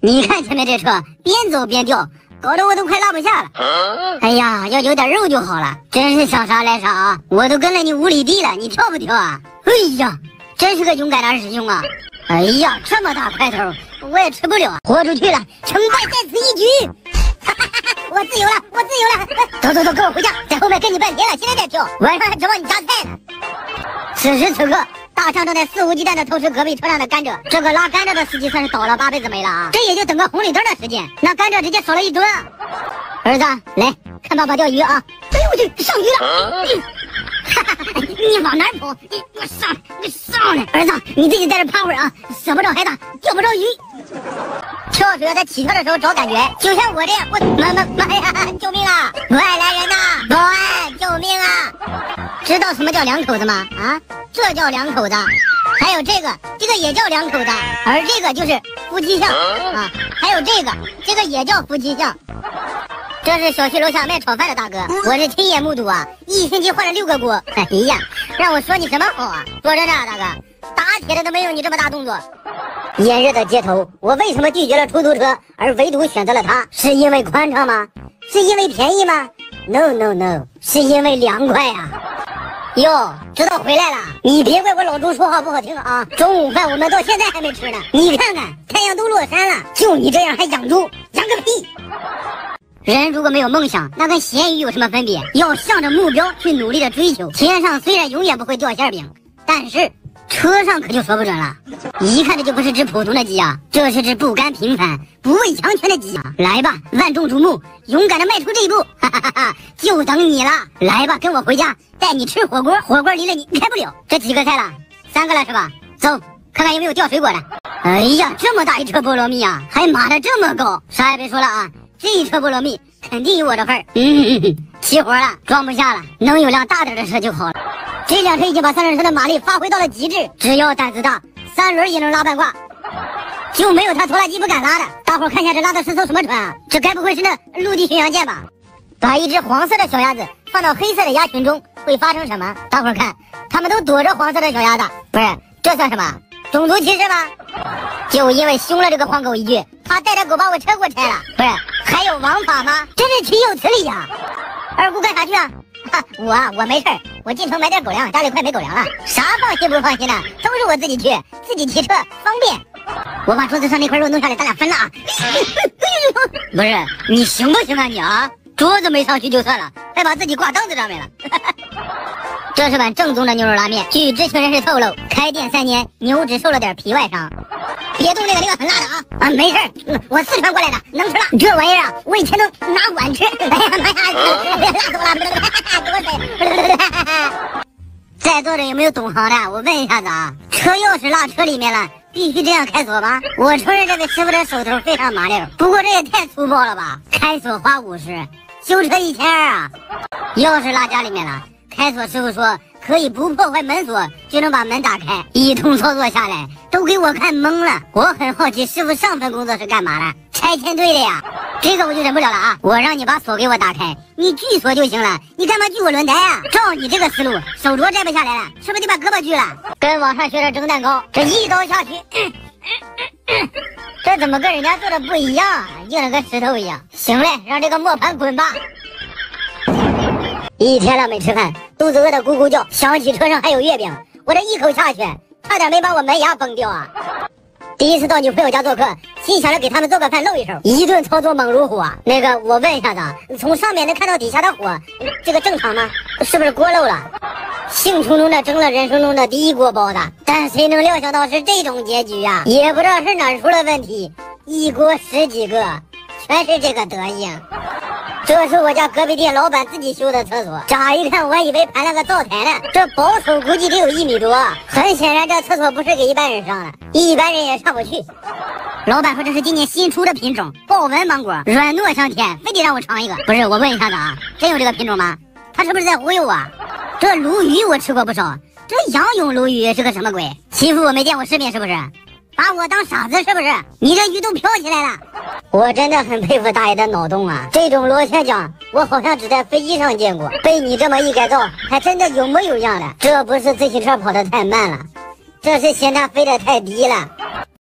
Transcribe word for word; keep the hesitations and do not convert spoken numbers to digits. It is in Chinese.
你看前面这车边走边掉，搞得我都快拉不下了。哎呀，要有点肉就好了，真是想啥来啥啊！我都跟了你五里地了，你跳不跳啊？哎呀，真是个勇敢的二师兄啊！哎呀，这么大块头，我也吃不了，豁出去了，成败在此一举。哈哈哈！我自由了，我自由了！走走走，跟我回家，在后面跟你半天了，现在再跳，晚上还指望你夹菜呢。此时此刻，大象正在肆无忌惮地偷吃隔壁车上的甘蔗，这个拉甘蔗的司机算是倒了八辈子霉了啊！这也就等个红绿灯的时间，那甘蔗直接少了一吨啊！儿子，来看爸爸钓鱼啊！哎呦我去，上鱼了！嗯哈哈，你往哪跑？你给我上来！你上来！儿子，你自己在这趴会儿啊，舍不着孩子，钓不着鱼。跳水要在起跳的时候找感觉，就像我这样，我妈妈妈呀，救命啊！快来人呐！保安，救命啊！知道什么叫两口子吗？啊，这叫两口子。还有这个，这个也叫两口子，而这个就是夫妻相啊。还有这个，这个也叫夫妻相。这是小区楼下卖炒饭的大哥，我是亲眼目睹啊，一星期换了六个锅。哎呀，让我说你什么好啊？说真的啊，大哥，打铁的都没有你这么大动作。炎热的街头，我为什么拒绝了出租车，而唯独选择了它？是因为宽敞吗？是因为便宜吗 ？No No No， 是因为凉快啊！哟，知道回来了，你别怪我老朱说话不好听啊！中午饭我们到现在还没吃呢，你看看太阳都落山了，就你这样还养猪，养个屁！人如果没有梦想，那跟咸鱼有什么分别？要向着目标去努力的追求。天上虽然永远不会掉馅饼，但是车上可就说不准了。一看这就不是只普通的鸡啊，这是只不甘平凡、不畏强权的鸡啊！来吧，万众瞩目，勇敢的迈出这一步，哈哈哈哈！就等你了！来吧，跟我回家，带你吃火锅，火锅离了你开不了。这几个菜了？三个了是吧？走，看看有没有掉水果的。哎呀，这么大一车菠萝蜜啊，还码得这么高，啥也别说了啊！这一车菠萝蜜肯定有我的份儿，嗯，齐活了，装不下了，能有辆大点的车就好了。这辆车已经把三轮车的马力发挥到了极致，只要胆子大，三轮也能拉半挂，就没有他拖拉机不敢拉的。大伙看一下这拉的是艘什么船啊？这该不会是那陆地巡洋舰吧？把一只黄色的小鸭子放到黑色的鸭群中会发生什么？大伙看，他们都躲着黄色的小鸭子，不是，这算什么？种族歧视吗？就因为凶了这个黄狗一句，他带着狗把我车给我拆了，不是还有王法吗？真是岂有此理呀！二姑干啥去啊？哈，我啊，我没事儿，我进城买点狗粮，家里快没狗粮了。啥放心不放心的，都是我自己去，自己骑车方便。我把桌子上那块肉弄下来，咱俩分了啊！不是，你行不行啊你啊？桌子没上去就算了，还把自己挂凳子上面了。这是碗正宗的牛肉拉面。据知情人士透露，开店三年，牛只受了点皮外伤。别动那个，那个很辣的啊！啊，没事儿，我四川过来的，能吃辣。这玩意儿啊，我以前都拿碗吃。哎呀妈呀，辣死我了！给我水。在座的有没有懂行的？我问一下子啊，车钥匙落车里面了，必须这样开锁吗？我承认这位师傅的手头非常麻溜，不过这也太粗暴了吧！开锁花五十，修车一千二啊！钥匙落家里面了。开锁师傅说可以不破坏门锁就能把门打开，一通操作下来都给我看懵了。我很好奇师傅上份工作是干嘛的？拆迁队的呀。这个我就忍不了了啊！我让你把锁给我打开，你锯锁就行了，你干嘛锯我轮胎啊？照你这个思路，手镯摘不下来了，是不是得把胳膊锯了？跟网上学的蒸蛋糕，这一刀下去，嗯嗯嗯嗯、这怎么跟人家做的不一样啊？硬的跟石头一样。行嘞，让这个磨盘滚吧。一天了没吃饭，肚子饿得咕咕叫，想起车上还有月饼，我这一口下去，差点没把我门牙崩掉啊！第一次到女朋友家做客，心想着给他们做个饭露一手，一顿操作猛如虎啊！那个，我问一下子，从上面能看到底下的火，这个正常吗？是不是锅漏了？兴冲冲的蒸了人生中的第一锅包子，但谁能料想到是这种结局啊？也不知道是哪儿出了问题，一锅十几个，全是这个德行。这是我家隔壁店老板自己修的厕所，乍一看我还以为盘了个灶台呢，这保守估计得有一米多。很显然这厕所不是给一般人上的，一般人也上不去。老板说这是今年新出的品种豹纹芒果，软糯香甜，非得让我尝一个。不是，我问一下子啊，真有这个品种吗？他是不是在忽悠啊？这鲈鱼我吃过不少，这仰泳鲈鱼是个什么鬼？欺负我没见过世面是不是？把我当傻子是不是？你这鱼都飘起来了。我真的很佩服大爷的脑洞啊！这种螺旋桨我好像只在飞机上见过，被你这么一改造，还真的有模有样了。这不是自行车跑得太慢了，这是嫌它飞得太低了。